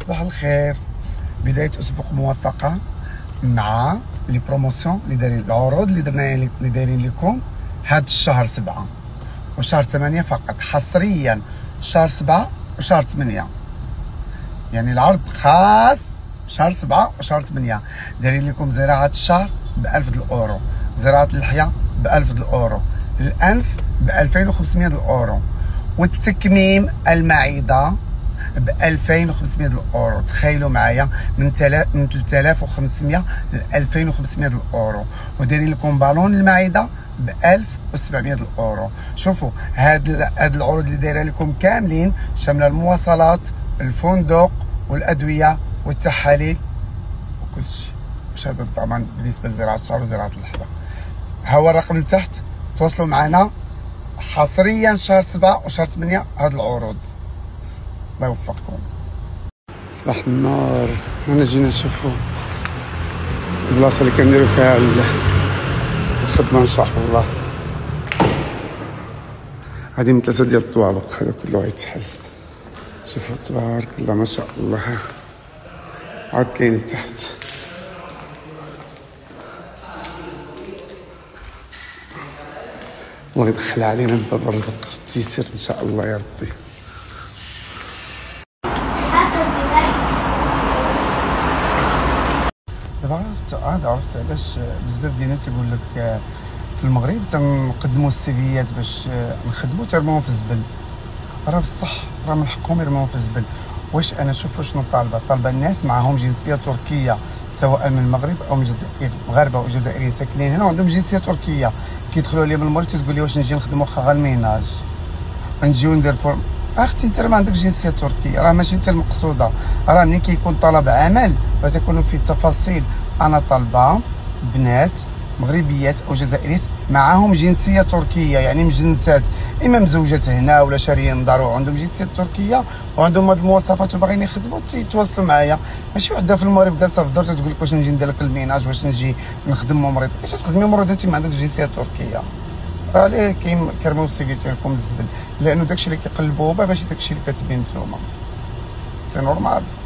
صباح الخير. بداية أسبوع موفقة مع لي بروموسيون اللي دايرين، العروض اللي دايرين لكم هاد الشهر 7 وشهر 8 فقط، حصريا شهر 7 وشهر 8. يعني العرض خاص شهر 7 وشهر 8. دايرين لكم زراعة الشعر ب1000 الأورو، زراعة اللحية ب1000 الأورو، الأنف ب2500 الأورو، والتكميم المعدة ب2500 الأورو. تخيلوا معايا من 3500 ل 2500 الأورو. ودايرين لكم بالون المعدة ب1700 الأورو. شوفوا هاد العروض اللي دايره لكم كاملين شامله المواصلات، الفندق، والأدوية والتحاليل وكل شيء. وشهادة الضمان بالنسبة لزراعة الشعر وزراعة اللحية. ها هو الرقم اللي تحت، تواصلوا معنا حصريا شهر 7 وشهر 8 هاد العروض. الله يوفقكم. صباح النور. هنا جينا نشوفوا البلاصة اللي كنديروا فيها الخدمة ان شاء الله. هادي من 3 ديال الطوابق، هذا كله غيتحل. شوفوا تبارك الله ما شاء الله. عاد كاين تحت. الله يدخل علينا باب الرزق في التيسير ان شاء الله يا ربي. دابا عرفت علاش بزاف ديال الناس يقول لك في المغرب تنقدموا السيفيات باش نخدموا تيرموهم في الزبل. راه بصح راه من حقهم يرموهم في الزبل. واش انا شوف شنو طالبه الناس معاهم جنسيه تركيه سواء من المغرب او من الجزائر. مغاربه وجزائريين ساكنين هنا وعندهم جنسيه تركيه، كيدخلوا عليا من المغرب تقول لي واش نجي نخدم واخا غير الميناج، نجيو ندير فورم. اختي انت ما عندك جنسيه تركيه، راه ماشي انت المقصوده. راه ملي كيكون طلب عمل راه تيكونوا فيه التفاصيل. انا طالبه بنات مغربيات او جزائريات معاهم جنسيه تركيه، يعني مجنسات، اما مزوجات هنا ولا شاريين دار وعندهم جنسيه تركيه وعندهم هاد المواصفات وباغيين يخدموا تيتواصلوا معايا. ماشي وحده في المغرب جالسه في الدار تقول لك واش نجي ندير لك الميناج، واش نجي نخدم ممرض. كيفاش تخدمي ممرض انت ما عندك جنسيه تركيه؟ راه ليه كيرميو السيفي ديالكم الزبل؟ لانه داكشي اللي كيقلبوه باش داكشي اللي كتبين نتوما سي نورمال.